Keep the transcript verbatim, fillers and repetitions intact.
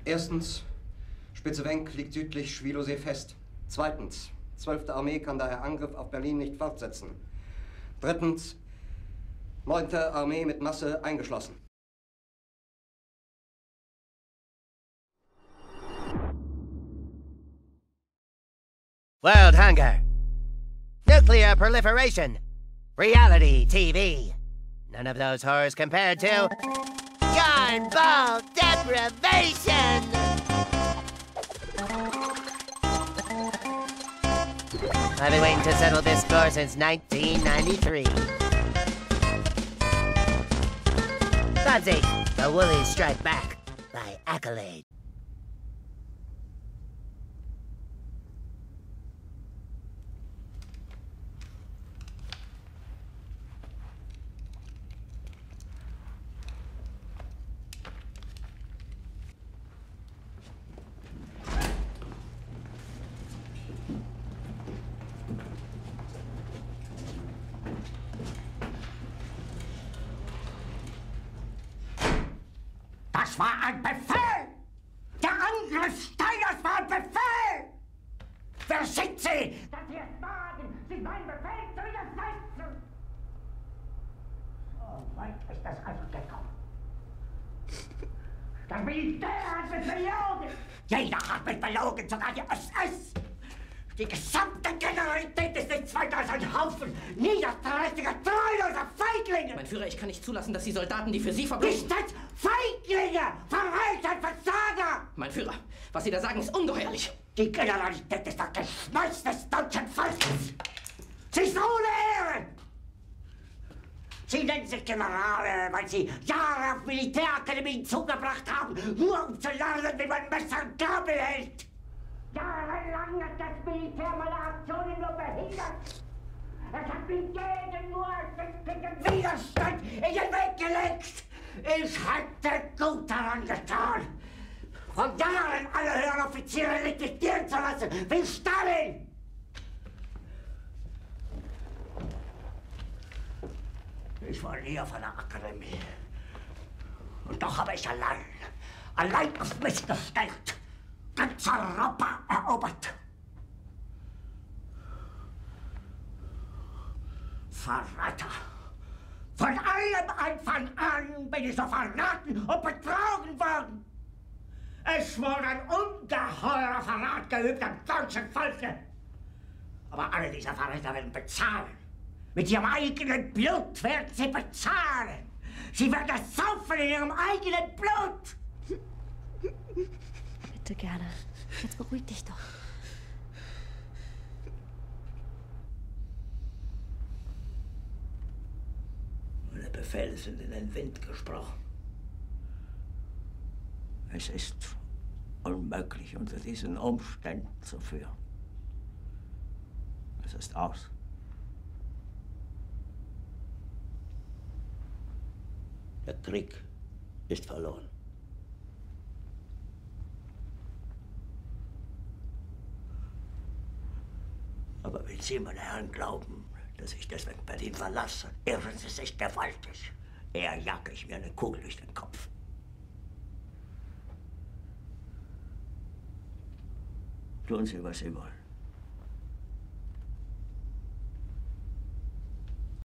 Erstens, Spitze Wenk liegt südlich Schwilosee fest. Zweitens, zwölfte Armee kann daher Angriff auf Berlin nicht fortsetzen. Drittens, neunte Armee mit Masse eingeschlossen. World hunger. Nuclear proliferation. Reality T V. None of those horrors compared to yarn ball deprivation. I've been waiting to settle this score since nineteen ninety-three. Bubsy, the Woolies strike back by accolade. Das war ein Befehl! Der Angriff Steiners war ein Befehl! Wer sind Sie, dass Sie es wagen, sich meinen Befehl zu widersetzen? So weit ist das also gekommen. Das Militär hat mich belogen! Jeder hat mich belogen, sogar die S S! Die gesamte Generalität ist nichts weiter als ein Haufen niederträchtiger, treuloser Feiglinge! Mein Führer, ich kann nicht zulassen, dass die Soldaten, die für Sie verbringen... Nicht als Feiglinge! Verreiter, Versager! Mein Führer, was Sie da sagen, ist ungeheuerlich. Die Generalität ist das Geschmeiß des deutschen Volkes! Sie ist ohne Ehre! Sie nennen sich Generale, weil Sie Jahre auf Militärakademien zugebracht haben, nur um zu lernen, wie man Messer und Gabel hält! Jahrelang hat das Militär meine Aktionen nur behindert. Es hat mich jeden nur ersichtlichen Widerstand in den Weg gelegt. Ich hätte gut daran getan, von Jahren alle höheren Offiziere liquidieren zu lassen, wie Stalin. Ich war nie auf einer Akademie. Und doch habe ich allein, allein auf mich gestellt, ganz Europa erobert. Verräter! Von allem Anfang an bin ich so verraten und betrogen worden. Es wurde ein ungeheurer Verrat geübt am deutschen Volke. Aber alle diese Verräter werden bezahlen. Mit ihrem eigenen Blut werden sie bezahlen. Sie werden es saufen in ihrem eigenen Blut. Bitte gerne. Jetzt beruhig dich doch. Meine Befehle sind in den Wind gesprochen. Es ist unmöglich, unter diesen Umständen zu führen. Es ist aus. Der Krieg ist verloren. Aber wenn Sie, meine Herren, glauben, dass ich deswegen Berlin verlasse, irren Sie sich gewaltig. Eher jage ich mir eine Kugel durch den Kopf. Tun Sie, was Sie wollen.